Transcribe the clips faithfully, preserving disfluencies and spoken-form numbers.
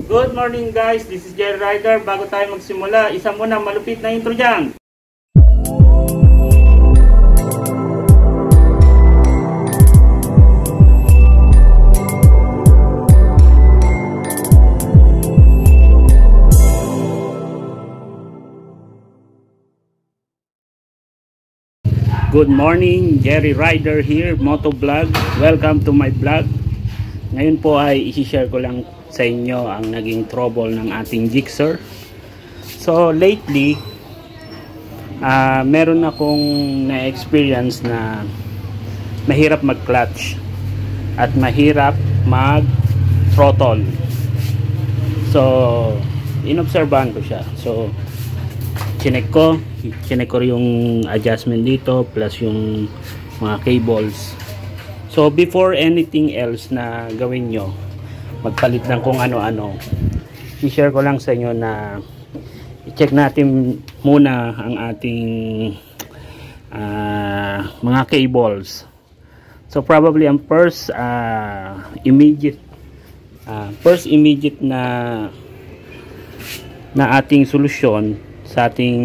Good morning guys, this is Jerry Rider. Bago tayo magsimula, isa muna malupit na intro dyan. Good morning, Jerry Rider here, Moto Vlog. Welcome to my vlog. Ngayon po ay i-share ko lang sa inyo ang naging trouble ng ating Gixxer. So lately uh, meron akong na-experience na mahirap mag-clutch at mahirap mag-throttle. So inobserbahan ko siya. So chinek ko chinek ko yung adjustment dito plus yung mga cables. So before anything else na gawin nyo, magpalit ng kung ano-ano, i-share ko lang sa inyo na i-check natin muna ang ating uh, mga cables. So probably ang first uh, immediate uh, first immediate na na ating solusyon sa ating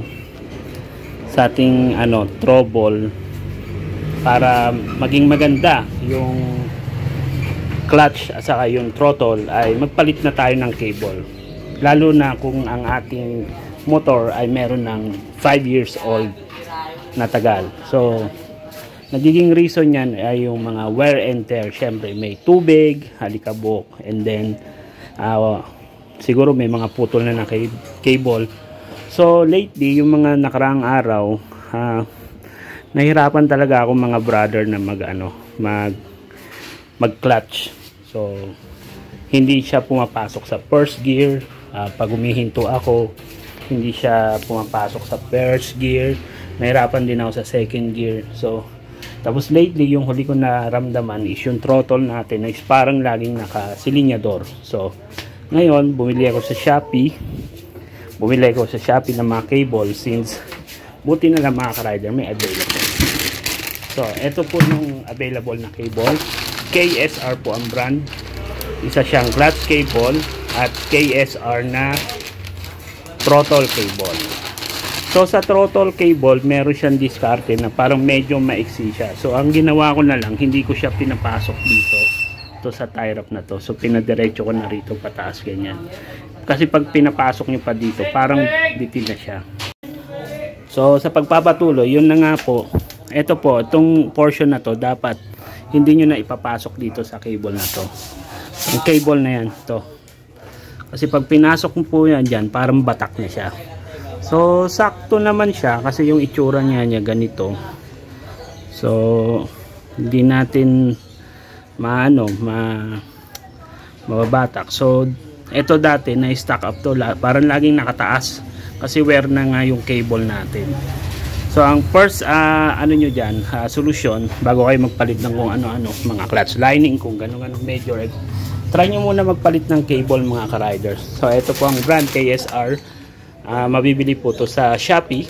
sa ating ano trouble para maging maganda yung clutch at saka yung throttle ay magpalit na tayo ng cable, lalo na kung ang ating motor ay meron ng five years old na tagal. So nagiging reason yan ay yung mga wear and tear. Syempre may tubig, alikabok, and then uh, siguro may mga putol na ng cable. So lately, yung mga nakaraang araw, uh, nahirapan talaga ako mga brother na mag ano, mag mag clutch. So hindi siya pumapasok sa first gear. Uh, pag humihinto ako, hindi siya pumapasok sa first gear. Nahirapan din ako sa second gear. So tapos lately, yung huli ko naramdaman is yung throttle natin is parang laging nakasilinyador. So ngayon, bumili ako sa Shopee. Bumili ako sa Shopee ng mga cable, since buti na lang mga ka-rider may available. So ito po yung available na cable. K S R po ang brand. Isa siyang clutch cable at K S R na throttle cable. So sa throttle cable, meron siyang diskarte na parang medyo maiksi siya. So ang ginawa ko na lang, hindi ko siya pinapasok dito to sa tie wrap na to. So pinadiretso ko na rito pataas ganyan. Kasi pag pinapasok nyo pa dito, parang bitin na siya. So sa pagpapatuloy, yun na nga po. Ito po, itong portion na to, dapat hindi nyo na ipapasok dito sa cable na to. Yung cable na yan, to. Kasi pag pinasok mo po yan dyan, parang batak na siya. So sakto naman siya, kasi yung itsura niya niya ganito. So hindi natin maano, ma mababatak. So ito dati na stack up to, parang laging nakataas kasi wear na nga yung cable natin. So ang first uh, ano nyo dyan, uh, solusyon bago kayo magpalit ng kung ano-ano, mga clutch lining, kung gano'n major, try nyo muna magpalit ng cable mga ka-riders. So ito po ang brand K S R. uh, mabibili po to sa Shopee.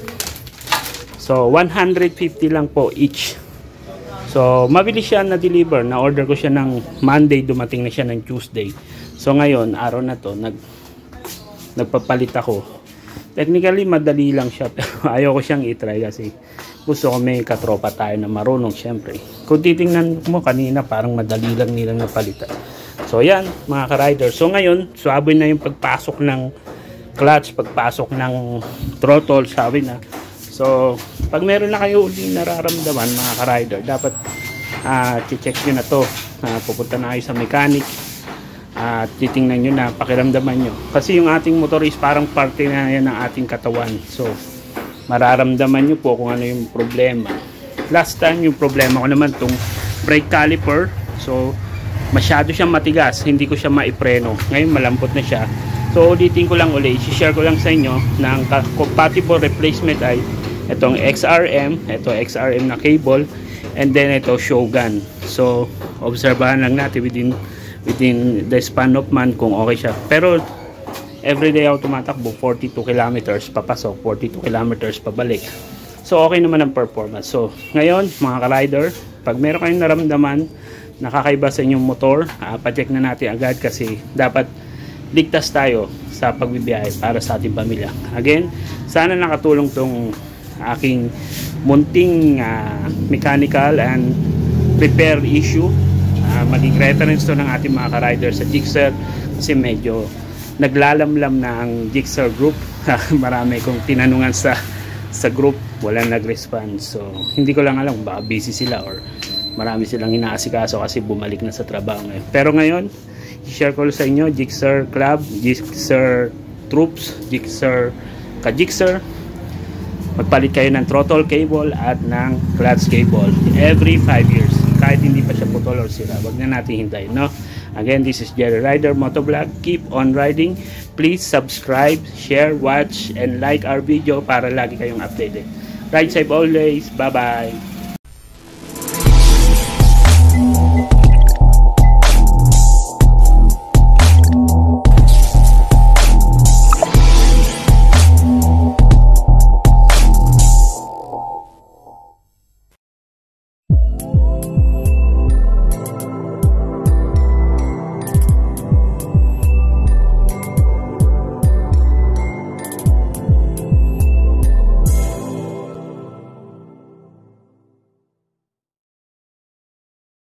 So one hundred fifty lang po each. So mabilis siya na deliver. Na order ko siya ng Monday, dumating na siya ng Tuesday. So ngayon, araw na to, nag, nagpapalit ako. Technically, madali lang siya. Pero ayaw ko siyang itry kasi gusto ko may katropa tayo na marunong syempre. Kung titingnan mo kanina, parang madali lang nilang napalitan. So yan, mga ka-rider. So ngayon, sabi na yung pagpasok ng clutch, pagpasok ng throttle, sabi na. So, pag meron na kayo uling nararamdaman, mga ka-rider, dapat uh, check nyo na to. Uh, pupunta na kayo sa mechanic. At uh, titingnan nyo na, pakiramdaman nyo. Kasi yung ating motor is parang parte na yan ng ating katawan. So, mararamdaman nyo po kung ano yung problema. Last time, yung problema ko naman itong brake caliper. So, masyado siyang matigas. Hindi ko siya maipreno. Ngayon, malambot na siya. So, ulitin ko lang ulit. I-share ko lang sa inyo na ang compatible replacement ay itong X R M. Ito, X R M na cable. And then, ito, Shogun. So, obserbahan lang natin within within the span of man kung okay siya. Pero everyday ako tumatakbo, forty-two kilometers papasok, forty-two kilometers pabalik. So okay naman ang performance. So ngayon mga ka-rider, pag meron kayong naramdaman nakakaiba sa inyong motor, uh, pa-check na natin agad kasi dapat ligtas tayo sa pagbibiyahe para sa ating pamilya. Again, sana nakatulong tong aking munting uh, mechanical and repair issue. Uh, maging reference to ng ating mga ka-rider sa Gixxer, kasi medyo naglalamlam na ang Gixxer group. Marami kong tinanungan sa sa group, walang nag-respond. So hindi ko lang alam kung baka busy sila or marami silang inaasikaso kasi bumalik na sa trabaho ngayon. Pero ngayon, i-share ko sa inyo, Gixxer Club, Gixxer Troops, Gixxer ka-Gixxer, magpalit kayo ng throttle cable at ng clutch cable every five years. Kahit hindi pa siya putol or sira, wag na natin hintayin, no? Again, this is Jerry Rider Motovlog. Keep on riding. Please subscribe, share, watch, and like our video para lagi kayong updated. Ride safe always. Bye-bye.